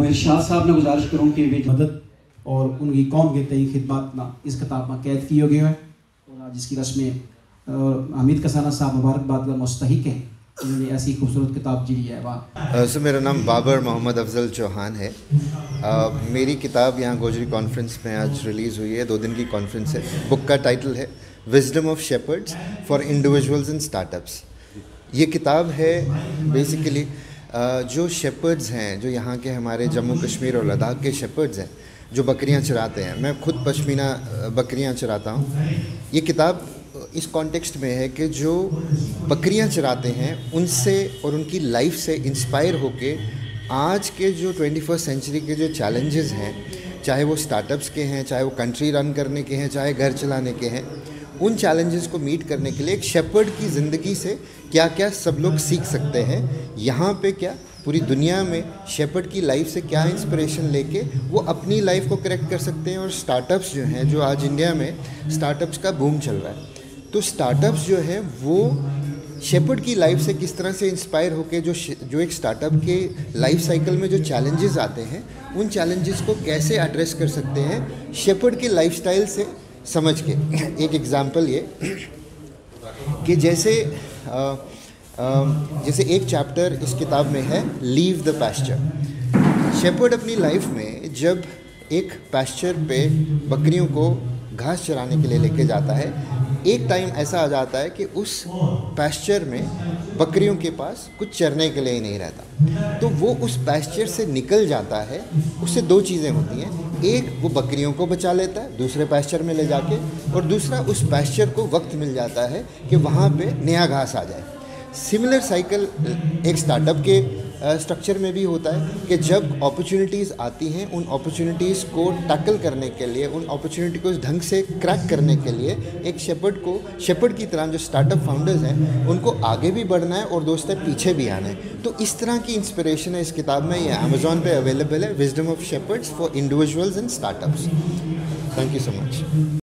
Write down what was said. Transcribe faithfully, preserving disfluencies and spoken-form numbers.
मोहित शाह साहब ने गुजारिश करूँ कि वे मदद और उनकी कौम के तई खिदमत ना इस किताब में कैद की गई है और आज इसकी रस्में हामिद कसाना साहब मुबारकबाद का मुस्तहिक है। उन्होंने ऐसी खूबसूरत किताब जी है वाह। सर मेरा नाम बाबर मोहम्मद अफजल चौहान है। uh, मेरी किताब यहाँ गोजरी कॉन्फ्रेंस में आज रिलीज़ हुई है, दो दिन की कॉन्फ्रेंस है। बुक का टाइटल है wisdom of shepherds for individuals and startups. ये किताब है बेसिकली uh, जो शेपर्ड्स हैं, जो यहाँ के हमारे जम्मू कश्मीर और लद्दाख के शेपर्ड्स हैं जो बकरियाँ चराते हैं। मैं खुद पश्मीना बकरियाँ चराता हूँ। ये किताब इस कॉन्टेक्स्ट में है कि जो बकरियां चराते हैं उनसे और उनकी लाइफ से इंस्पायर होके आज के जो ट्वेंटी फर्स्ट सेंचुरी के जो चैलेंजेस हैं, चाहे वो स्टार्टअप्स के हैं, चाहे वो कंट्री रन करने के हैं, चाहे घर चलाने के हैं, उन चैलेंजेस को मीट करने के लिए एक शेपर्ड की ज़िंदगी से क्या क्या सब लोग सीख सकते हैं। यहाँ पे क्या पूरी दुनिया में शेपर्ड की लाइफ से क्या इंस्पिरेशन लेके वो अपनी लाइफ को करेक्ट कर सकते हैं। और स्टार्टअप्स जो हैं, जो आज इंडिया में स्टार्टअप्स का बूम चल रहा है, तो स्टार्टअप्स जो है वो शेपर्ड की लाइफ से किस तरह से इंस्पायर होके जो जो एक स्टार्टअप के लाइफ साइकिल में जो चैलेंजेस आते हैं, उन चैलेंजेस को कैसे एड्रेस कर सकते हैं शेपर्ड के लाइफस्टाइल से समझ के। एक एग्जांपल ये कि जैसे आ, आ, जैसे एक चैप्टर इस किताब में है लीव द पैस्चर। शेपर्ड अपनी लाइफ में जब एक पैस्चर पे बकरियों को घास चराने के लिए लेके जाता है, एक टाइम ऐसा आ जाता है कि उस पैस्चर में बकरियों के पास कुछ चरने के लिए ही नहीं रहता, तो वो उस पैस्चर से निकल जाता है। उससे दो चीज़ें होती हैं, एक वो बकरियों को बचा लेता है दूसरे पैस्चर में ले जाके, और दूसरा उस पैस्चर को वक्त मिल जाता है कि वहाँ पे नया घास आ जाए। सिमिलर साइकिल एक स्टार्टअप के स्ट्रक्चर में भी होता है कि जब अपॉर्चुनिटीज़ आती हैं, उन अपॉर्चुनिटीज़ को टैकल करने के लिए, उन अपॉर्चुनिटी को ढंग से क्रैक करने के लिए एक शेपर्ड को शेपर्ड की तरह जो स्टार्टअप फाउंडर्स हैं उनको आगे भी बढ़ना है और दोस्त पीछे भी आना है। तो इस तरह की इंस्पिरेशन है इस किताब में। ये अमेज़ॉन पे अवेलेबल है, wisdom of shepherds for individuals and startups. Thank you so much.